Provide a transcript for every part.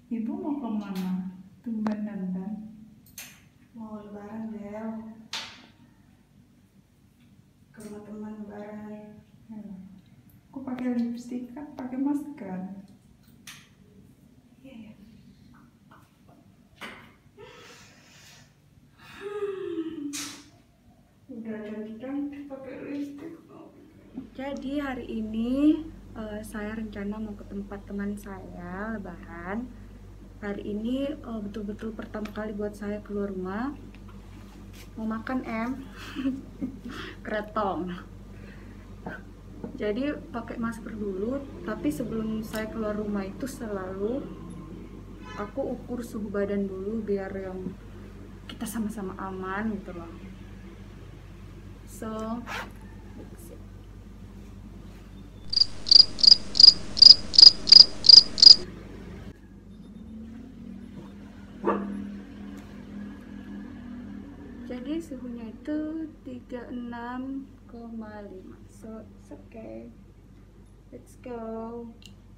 Ibu mau kemana? Tumben dandan. Mau lebaran, Bel. Ke rumah teman lebaran. Aku pakai lipstik kan, pakai masker. Iya ya. Udah cantik-cantik pakai lipstik. Jadi hari ini saya rencana mau ke tempat teman saya lebaran. Hari ini betul-betul pertama kali buat saya keluar rumah. Mau makan kretong. Jadi pakai masker dulu, tapi sebelum saya keluar rumah itu selalu aku ukur suhu badan dulu biar yang kita sama-sama aman gitu loh. So jadi suhunya itu 36,5. So it's okay. Let's go.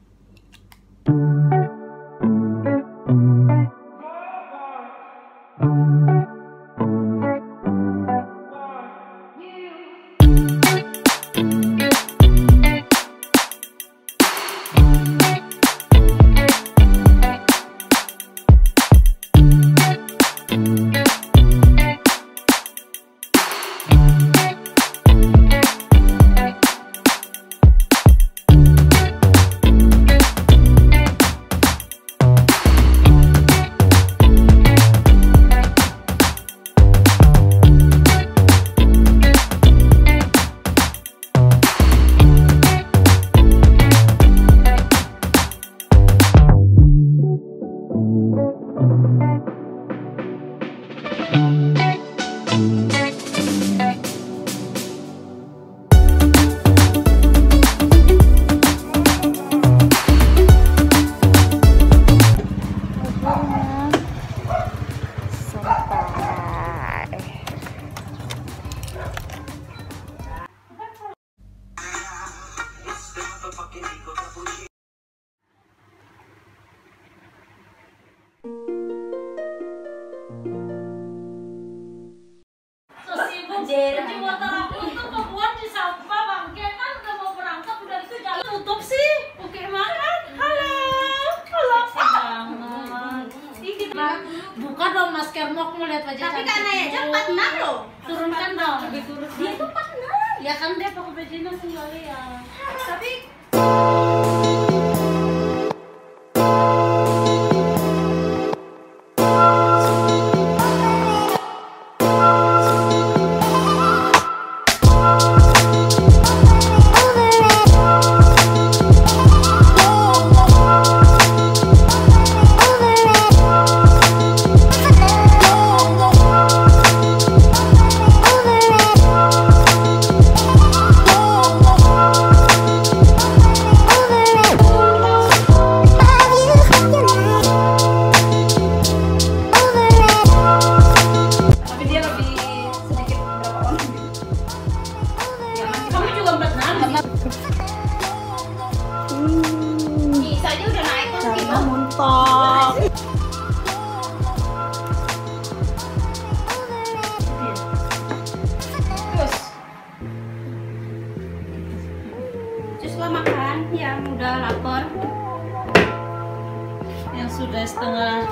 Jadi motor aku tuh kebuan di sampah bangke kan udah mau berangkat udah itu jalan tutup sih. Oke makan. Halo. Halo. Banget. Buka dong maskermu, aku mau lihat wajah. Tapi kan aja 46 loh. Turunkan dong. Lebih turun. Dia tuh 46. Ya kan dia pakai bajunya kembali ya. Tapi makan yang udah lapar, yang sudah setengah.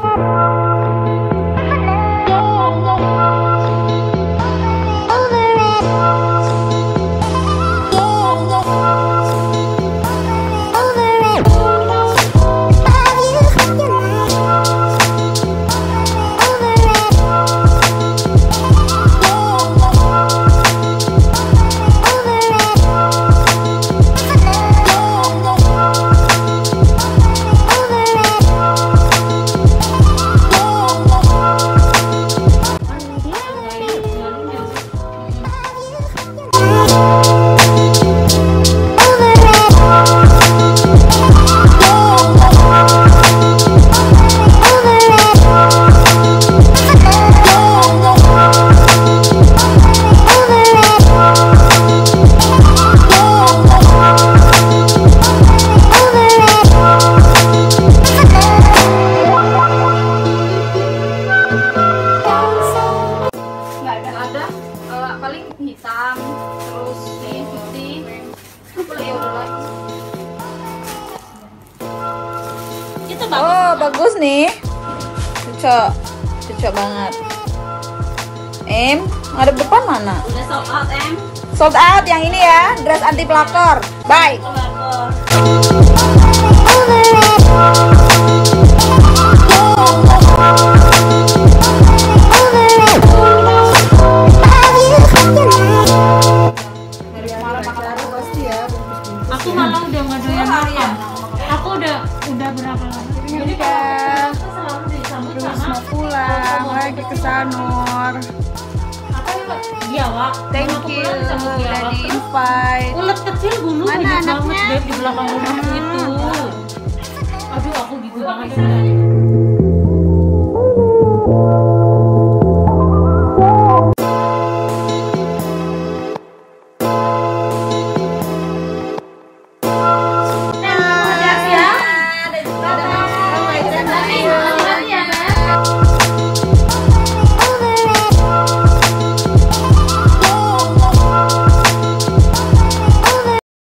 Itu bagus. Oh, bagus nih. Cocok. Cocok banget. Ngadep depan mana? Udah sold out, Em. Sold out yang ini ya, dress anti pelakor. Bye. Pelakor. pasti ya bungkus-bungkus. Aku malah udah nggak doyan makan. Aku udah berapa lama? Jadi kalau kita selalu disambut Terus sama mau pulang lagi ke Sanur. apa ya, Pak? Biawak. Thank Aku you pulang disambut udah biawak. di Terus invite. ulet kecil dulu Mana banyak banget anaknya? Beb, di belakang rumahku itu. Aduh, aku gitu banget.